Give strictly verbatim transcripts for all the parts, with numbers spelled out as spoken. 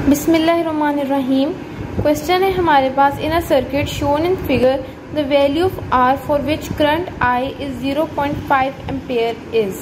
बिस्मिल्लाहिर्रहमानिर्रहीम। क्वेश्चन है हमारे पास, in a circuit shown in figure the value of R for which current I is zero point five ampere is.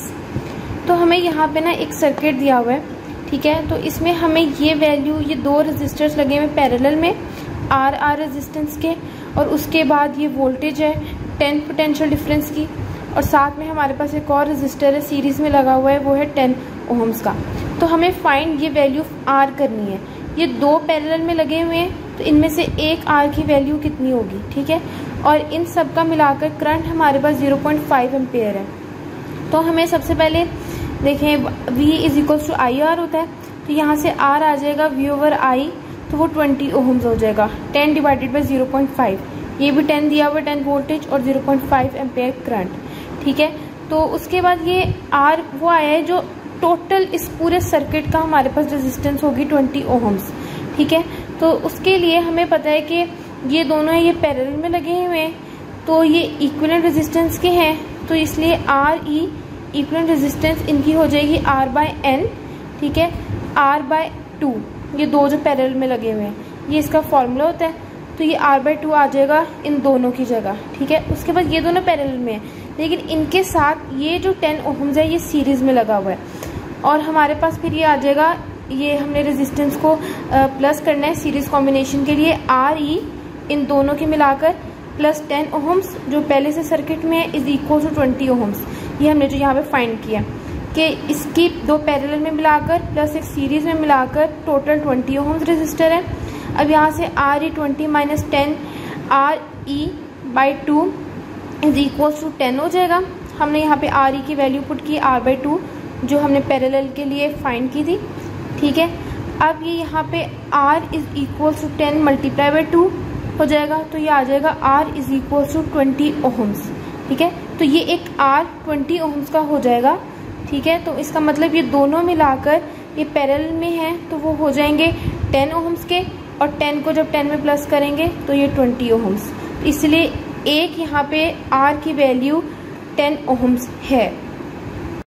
तो हमें यहाँ पे ना एक सर्किट दिया हुआ है, ठीक है। तो इसमें हमें ये वैल्यू, ये दो रेजिस्टर्स लगे हुए पैरेलल में आर आर रेजिस्टेंस के, और उसके बाद ये वोल्टेज है टेन पोटेंशियल डिफरेंस की, और साथ में हमारे पास एक और रेजिस्टर है सीरीज में लगा हुआ है, वो है टेन ओहम्स का। तो हमें फाइंड ये वैल्यू आर करनी है। ये दो पैरेलल में लगे हुए हैं, तो इनमें से एक आर की वैल्यू कितनी होगी, ठीक है। और इन सब का मिलाकर करंट हमारे पास ज़ीरो पॉइंट फाइव एम्पेयर है। तो हमें सबसे पहले देखें, V is equals to I R होता है, तो यहाँ से R आ जाएगा V ओवर आई, तो वो ट्वेंटी ओहम्स हो जाएगा। Ten divided by zero point five, ये भी टेन दिया हुआ, टेन वोल्टेज और zero point five ampere current, ठीक है। तो उसके बाद ये R वो आया है जो टोटल इस पूरे सर्किट का हमारे पास रेजिस्टेंस होगी ट्वेंटी ओहम्स, ठीक है। तो उसके लिए हमें पता है कि ये दोनों ये पैरेलल में लगे हुए हैं, तो ये इक्विवेलेंट रेजिस्टेंस के हैं, तो इसलिए आर ई इक्विवेलेंट रेजिस्टेंस इनकी हो जाएगी आर बाय एन, ठीक है, आर बाय टू। ये दो जो पैरेलल में लगे हुए हैं, ये इसका फॉर्मूला होता है, तो ये आर बाय टू आ जाएगा इन दोनों की जगह, ठीक है। उसके बाद ये दोनों पैरेलल में है, लेकिन इनके साथ ये जो टेन ओहम्स है ये सीरीज में लगा हुआ है, और हमारे पास फिर ये आ जाएगा, ये हमने रेजिस्टेंस को प्लस करना है सीरीज कॉम्बिनेशन के लिए, आर ई इन दोनों के मिलाकर प्लस टेन ओहम्स जो पहले से सर्किट में है is equal to twenty ohms. ये हमने जो यहाँ पे फाइंड किया कि इसकी दो पैरेलल में मिलाकर प्लस एक सीरीज में मिलाकर टोटल ट्वेंटी ओहम्स रेजिस्टर है। अब यहाँ से R E twenty minus ten, R E by two is equal to ten हो जाएगा। हमने यहाँ पे आर ई की वैल्यू पुट की आर बाई टू जो हमने पैरेलल के लिए फाइंड की थी, ठीक है। अब ये यहाँ पे R is equal to ten multiply by two हो जाएगा, तो ये आ जाएगा R is equal to twenty ohms, ठीक है। तो ये एक R ट्वेंटी ओहम्स का हो जाएगा, ठीक है। तो इसका मतलब ये दोनों मिलाकर ये पैरेलल में है, तो वो हो जाएंगे टेन ओहम्स के, और टेन को जब टेन में प्लस करेंगे तो ये ट्वेंटी ओहम्स। इसलिए एक यहाँ पे R की वैल्यू टेन ओहम्स है।